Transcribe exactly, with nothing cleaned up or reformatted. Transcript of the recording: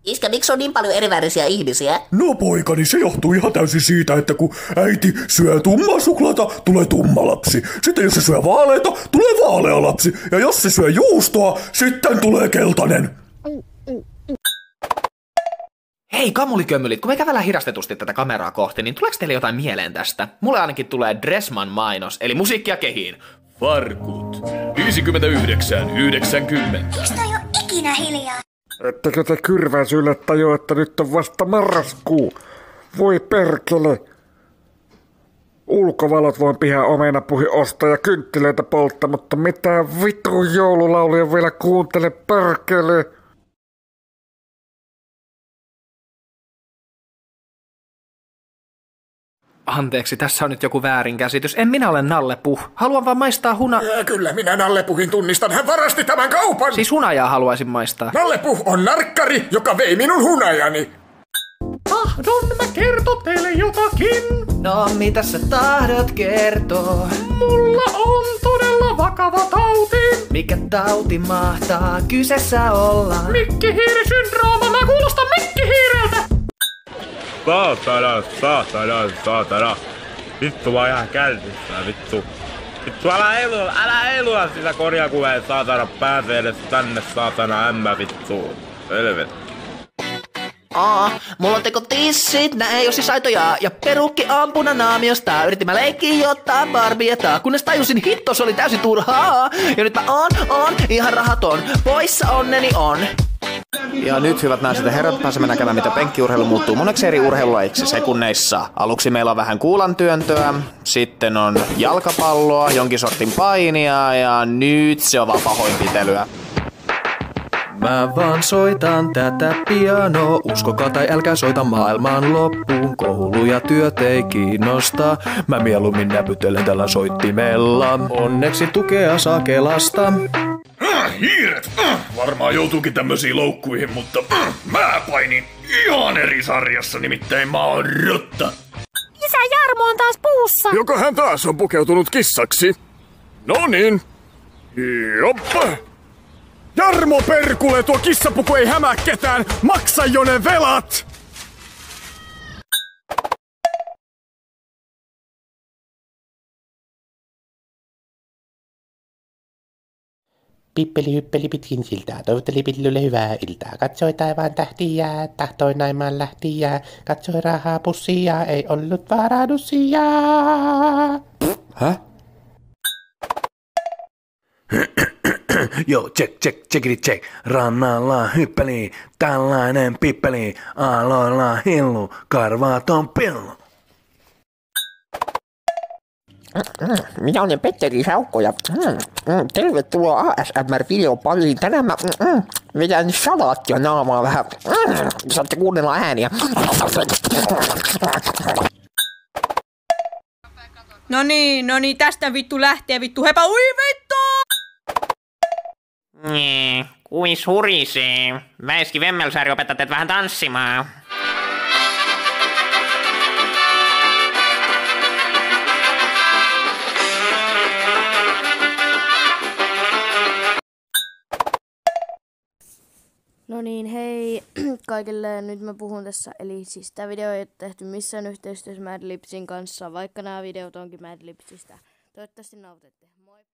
Iskä, miksi on niin paljon erivärisiä ihmisiä? No poikani, se johtuu ihan täysin siitä, että kun äiti syö tummaa suklaata, tulee tumma lapsi. Sitten jos se syö vaaleita, tulee vaalea lapsi. Ja jos se syö juustoa, sitten tulee keltainen. Hei kamulikömmylit, kun me kävellään hidastetusti tätä kameraa kohti, niin tuleeko teille jotain mieleen tästä? Mulle ainakin tulee Dressman mainos, eli musiikkia kehiin. Farkut. viisikymmentäyhdeksän yhdeksänkymmentä. Mistä ei oo ikinä hiljaa? Ettekö te kyrväisylle tajua, että nyt on vasta marraskuu? Voi perkele. Ulkovalot voin pihan omenapuhi ostaa ja kynttilöitä polttaa, mutta mitään vitun joululauluja vielä kuuntele perkele. Anteeksi, tässä on nyt joku väärinkäsitys. En minä ole Nalle Puh. Haluan vaan maistaa huna... Ja kyllä minä Nalle Puhin tunnistan. Hän varasti tämän kaupan. Siis hunajaa haluaisin maistaa. Nalle Puh on narkkari, joka vei minun hunajani. Tahdon mä kertoa teille jotakin. No, mitä sä tahdot kertoa? Mulla on todella vakava tauti. Mikä tauti mahtaa kyseessä olla? Mikkihiirisyndrooma, mä kuulostan mikkihiireltä. Saatana, saatana, saatana. Vittu, mä oon ihan kärsissä, vittu. Vittu, älä heilua, älä heilua sillä korjakuveen, saatana. Pääse edes tänne, saatana, ämmä, vittu. Helvetti. Aa, mulla on teko tissit, nää ei oo siis aitoja. Ja perukki on punanaamiosta. Yritin mä leikkiä ottaa barbieta, kunnes tajusin hitto, se oli täysin turhaa. Ja nyt mä oon, oon ihan rahaton. Poissa onneni on. Ja nyt, hyvät naiset ja herrat, pääsemme näkemään, mitä penkkiurheilu muuttuu moneksi eri urheilulajiksi sekunneissa. Aluksi meillä on vähän kuulantyöntöä, sitten on jalkapalloa, jonkin sortin painia ja nyt se on vaan pahoinpitelyä. Mä vaan soitan tätä pianoa, uskokaa tai älkää soita maailman loppuun. Koulu ja työt ei kiinnosta, mä mieluummin näpytelen tällä soittimella. Onneksi tukea saa Kelasta. Äh, hiiret! Äh, varmaan joutuukin tämmöisiin loukkuihin, mutta äh, mä painin ihan eri sarjassa, nimittäin mä oon rotta. Isä Jarmo on taas puussa. Joko hän taas on pukeutunut kissaksi? No niin. Joppa. Jarmo perkule, tuo kissapuku ei hämää ketään. Maksa jo ne velat! Pippeli hyppeli pitkin siltaa, toivotteli pillulle hyvää iltaa. Katsoi taivaan tähtiä, tahtoi naimaan lähtiä. Katsoi rahaa pussia, ei ollut varadussia. Häh? Joo, check, check, check it, check. Rannalla hyppeli, tällainen pippeli. Aloilla hillu, karvaton pillu. Minä olen Petteri Saukko ja mm, mm, tervetuloa A S M R-videon pariin. Tänään mä mm, mm, vedän salaattia naamaa vähän. Mm, saatte kuunnella ääniä. No niin, no niin, tästä vittu lähtee vittu hepa. Ui vittu! Nee, kuis hurisee. Väiski Vemmelsääri opettaa teet vähän tanssimaan. No niin, hei kaikille, nyt mä puhun tässä, eli siis tää video ei ole tehty missään yhteistyössä Madlibsin kanssa, vaikka nämä videot onkin Madlibsistä. Toivottavasti nautitte. Moi!